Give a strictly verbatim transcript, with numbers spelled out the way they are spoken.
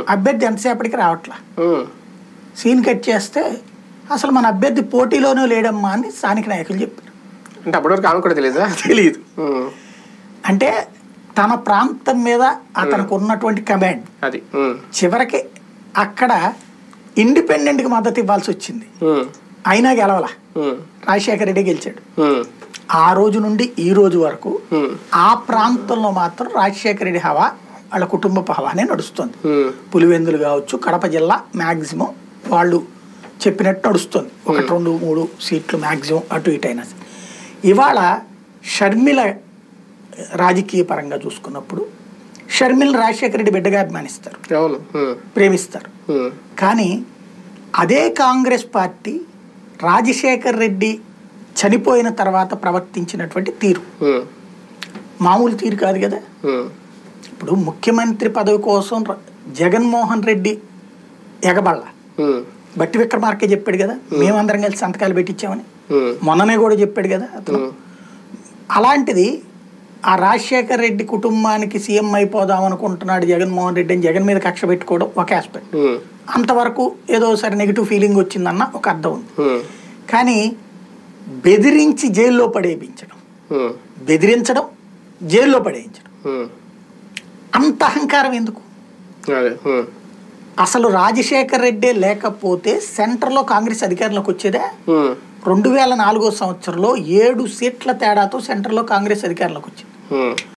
అభ్యర్థి ఎంతసేపటికి రావట్లా. సీన్ కట్ చేస్తే అసలు మన అభ్యర్థి పోటీలోనూ లేడమ్మా అని స్థానిక నాయకులు చెప్పారు. అంటే అప్పటివరకు ఆమె కూడా తెలియదా? తెలియదు. అంటే తన ప్రాంతం మీద అతనికి ఉన్నటువంటి కమాండ్ అది చివరికి అక్కడ ఇండిపెండెంట్కి మద్దతు ఇవ్వాల్సి వచ్చింది. అయినా గెలవలా, రాజశేఖర రెడ్డి గెలిచాడు. ఆ రోజు నుండి ఈ రోజు వరకు ఆ ప్రాంతంలో మాత్రం రాజశేఖర రెడ్డి హవా, వాళ్ళ కుటుంబపు హవానే నడుస్తుంది. పులివెందులు కావచ్చు, కడప జిల్లా మ్యాక్సిమం వాళ్ళు చెప్పినట్టు నడుస్తుంది. ఒకటి రెండు మూడు సీట్లు మ్యాక్సిమం అటు ఇటు అయినా. ఇవాళ షర్మిల రాజకీయ పరంగా చూసుకున్నప్పుడు షర్మిల రాజశేఖర రెడ్డి బిడ్డగా అభిమానిస్తారు, ప్రేమిస్తారు. కానీ అదే కాంగ్రెస్ పార్టీ రాజశేఖర్ రెడ్డి చనిపోయిన తర్వాత ప్రవర్తించినటువంటి తీరు మామూలు తీరు కాదు కదా. ఇప్పుడు ముఖ్యమంత్రి పదవి కోసం జగన్మోహన్ రెడ్డి ఎగబళ్ళ బట్టి విక్రమార్కే చెప్పాడు కదా, మేమందరం కలిసి సంతకాలు పెట్టించామని. మొన్ననే కూడా చెప్పాడు కదా అతను. అలాంటిది ఆ రాజశేఖర్ రెడ్డి కుటుంబానికి సీఎం అయిపోదాం అనుకుంటున్నాడు జగన్మోహన్ రెడ్డి అని జగన్ మీద కక్ష పెట్టుకోవడం ఒక ఆస్పెక్ట్. అంతవరకు ఏదో సరే నెగిటివ్ ఫీలింగ్ వచ్చిందన్న ఒక అర్థం ఉంది. కానీ బెదిరించి జైల్లో పడేయించడం, బెదిరించడం, జైల్లో పడేయించడం, అంత అహంకారం ఎందుకు? అసలు రాజశేఖర్ రెడ్డి లేకపోతే సెంటర్లో కాంగ్రెస్ అధికారంలోకి వచ్చేదే. రెండు వేల నాలుగో సంవత్సరంలో ఏడు సీట్ల తేడాతో సెంటర్లో కాంగ్రెస్ అధికారంలోకి వచ్చింది.